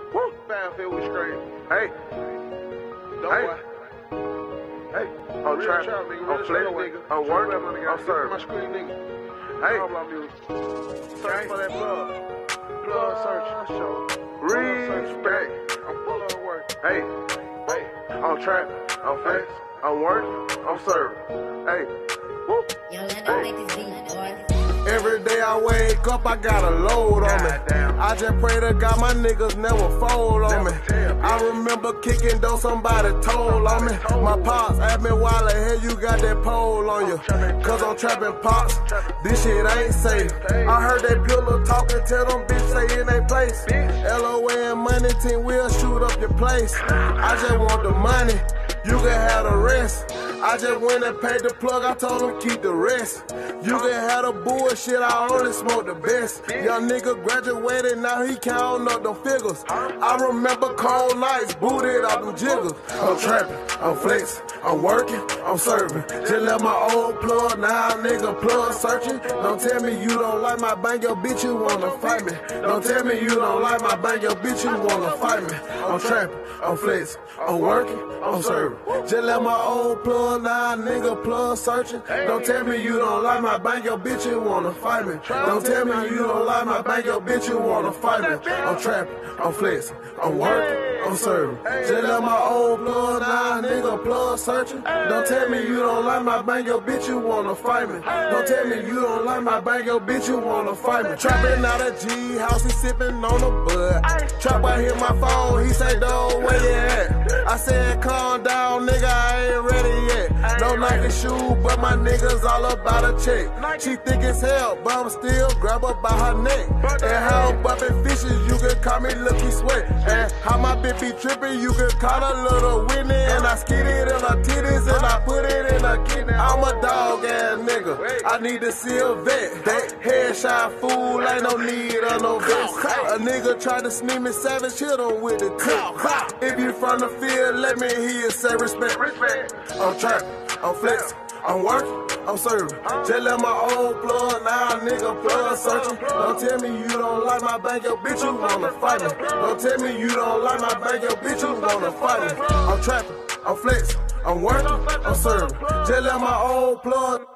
Woo! Battlefield was straight. Hey. Hey. Hey. I'm trapping. I'm flexing. I'm working. I'm serving. My screen nigga. Hey. Search for that blood. Blood search. Respect. I'm full of work. Hey. Hey. I'm trapping. I'm flexing. I'm working. I'm serving. Hey. Woo! Yo, let me make this beat, boy. Every day I wake up, I got a load on me. I just pray to God my niggas never fold on me. I remember kicking though somebody told on me. My pops asked me why the hell you got that pole on you. Cause I'm trapping pops, this shit ain't safe. I heard that pillar talking, tell them bitch stay in their place. LOA and money team will shoot up your place. I just want the money, you can have the rest. I just went and paid the plug, I told him keep the rest. You can have the bullshit, I only smoke the best. Young nigga graduated, now he counting up them figures. I remember cold nights, booted out them jiggers. I'm trapping, I'm flexing, I'm working, I'm serving. Just left my old plug, now nigga plug searching. Don't tell me you don't like my bang, your bitch, you wanna fight me. Don't tell me you don't like my bang, your bitch, you wanna fight me. I'm trapping, I'm flexing, I'm working, I'm serving. Just left my old plug, now nigga plug searching. Don't tell me you don't like my bang, your bitch, you wanna fight me. Don't tell me you don't like my bang, your bitch, you wanna fight me. I'm trapping, I'm flexing, I'm working, I'm serving. Just left my old plug, now nigga plug searching. Don't tell me you don't like my bang, your bitch, you wanna fight me. Don't tell me you don't like my bang, your bitch, you wanna fight me. Trapping out of G house, he sipping on the bud. Trap I hit my phone, he say, dog, where you at? I said, calm down, nigga, I ain't ready yet. No Nike shoe, but my niggas all about a check. She thick as hell, but I'm still grab her by her neck. And how I'm bumping fishes, you can call me Lucky Sweat. And how my bitch be tripping, you can call her Little Whitney. And I skid it in her titties and I put it in her kidney. I'm a dog ass nigga, I need to see a vet. That headshot fool, ain't no need of no vest. A nigga try to sneak me savage, hit him with the tip. If you from the field, let me hear you say respect. I'm trapping, I'm flexing, I'm working, I'm serving. Just left my old plug, now nigga plug searching. Don't tell me you don't like my bang, your bitch, you wanna fight me. Don't tell me you don't like my bang, your bitch, you wanna fight me. I'm trapping, I'm flexing, I'm working, I'm serving. Just left my old plug.